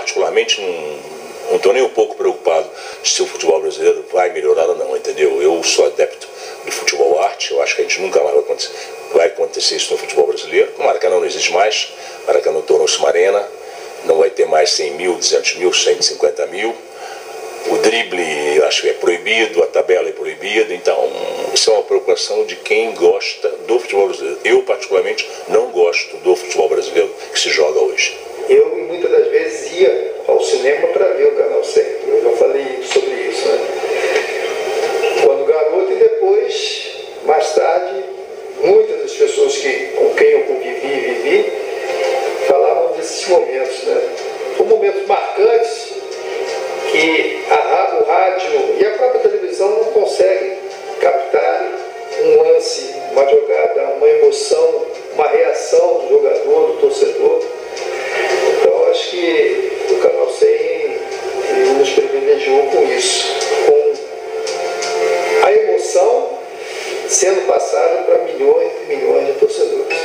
particularmente não estou nem um pouco preocupado se o futebol brasileiro vai melhorar ou não, entendeu? Eu sou adepto do futebol arte, eu acho que a gente nunca mais vai acontecer isso no futebol brasileiro. O Maracanã não existe mais, o Maracanã tornou-se uma arena, não vai ter mais 100 mil, 200 mil, 150 mil. O drible, eu acho que é proibido, a tabela é proibida, então isso é uma preocupação de quem gosta do futebol brasileiro. Eu, particularmente, não gosto do futebol brasileiro que se joga hoje. Eu, muitas das vezes, ia ao cinema para ver o Canal 100. Eu já falei sobre isso, né? Quando garoto e depois, mais tarde, muitas das pessoas com quem eu convivi e vivi falavam desses momentos, né? São momentos marcantes que o rádio e a própria televisão não conseguem captar um lance, uma jogada, uma emoção, uma reação do jogador, do torcedor. Então, acho que o Canal 100 nos privilegiou com isso, com a emoção sendo passada para milhões e milhões de torcedores.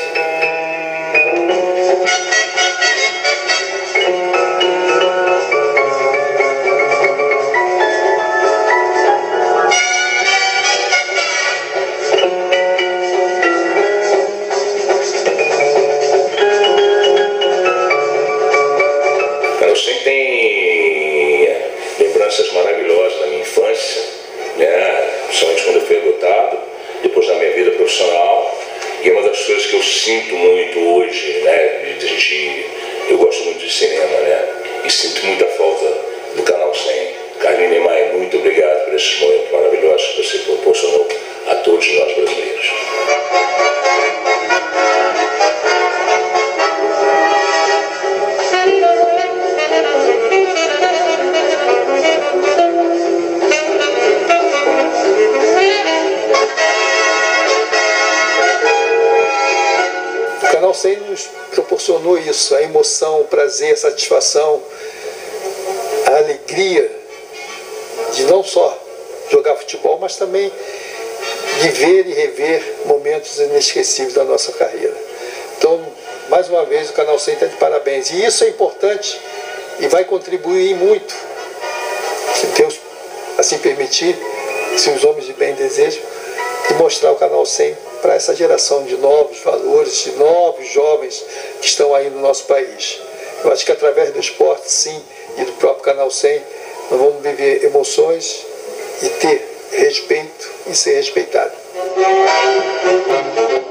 Maravilhosas da minha infância, né? Principalmente quando eu fui adotado, depois da minha vida profissional, e é uma das coisas que eu sinto muito hoje, né? Eu gosto muito de cinema, né? E sinto muita falta do Canal 100. Carlinhos Maia, muito obrigado por esses momentos maravilhosos que você proporcionou a todos nós brasileiros. O Canal 100 nos proporcionou isso, a emoção, o prazer, a satisfação, a alegria de não só jogar futebol, mas também de ver e rever momentos inesquecíveis da nossa carreira. Então, mais uma vez, o Canal 100 está de parabéns. E isso é importante e vai contribuir muito, se Deus assim permitir, se os homens de bem desejam, de mostrar o Canal 100 para essa geração de novos valores, de novos jovens que estão aí no nosso país. Eu acho que através do esporte, sim, e do próprio Canal 100, nós vamos viver emoções e ter respeito e ser respeitado.